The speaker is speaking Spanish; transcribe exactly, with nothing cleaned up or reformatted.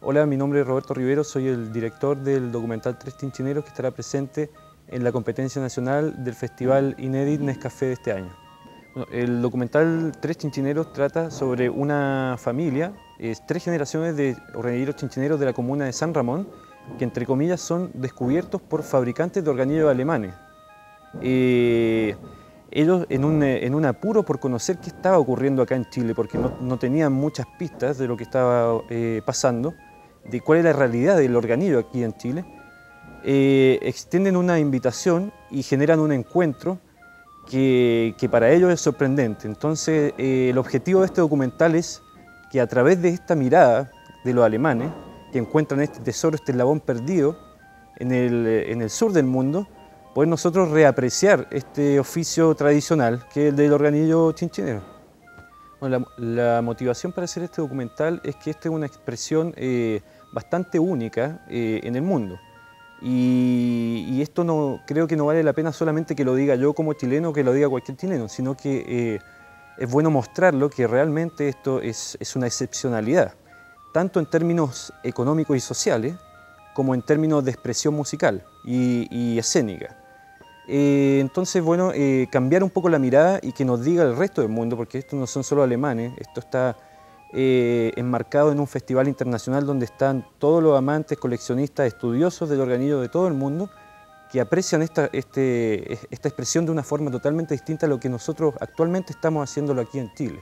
Hola, mi nombre es Roberto Rivero, soy el director del documental Tres Chinchineros que estará presente en la competencia nacional del Festival Inédit Nescafé de este año. Bueno, el documental Tres Chinchineros trata sobre una familia, es tres generaciones de organilleros chinchineros de la comuna de San Ramón, que entre comillas son descubiertos por fabricantes de organillos alemanes. Eh, ellos en un, en un apuro por conocer qué estaba ocurriendo acá en Chile, porque no, no tenían muchas pistas de lo que estaba eh, pasando, de cuál es la realidad del organillo aquí en Chile, eh, extienden una invitación y generan un encuentro que, que para ellos es sorprendente. Entonces, eh, el objetivo de este documental es que a través de esta mirada de los alemanes, que encuentran este tesoro, este eslabón perdido en el, en el sur del mundo, poder nosotros reapreciar este oficio tradicional que es el del organillo chinchinero. Bueno, la, la motivación para hacer este documental es que esta es una expresión eh, bastante única eh, en el mundo. Y, y esto no, creo que no vale la pena solamente que lo diga yo como chileno o que lo diga cualquier chileno, sino que eh, es bueno mostrarlo que realmente esto es, es una excepcionalidad, tanto en términos económicos y sociales, como en términos de expresión musical y, y escénica. Eh, entonces, bueno, eh, cambiar un poco la mirada y que nos diga el resto del mundo, porque estos no son solo alemanes, esto está eh, enmarcado en un festival internacional donde están todos los amantes, coleccionistas, estudiosos del organillo de todo el mundo, que aprecian esta, este, esta expresión de una forma totalmente distinta a lo que nosotros actualmente estamos haciéndolo aquí en Chile.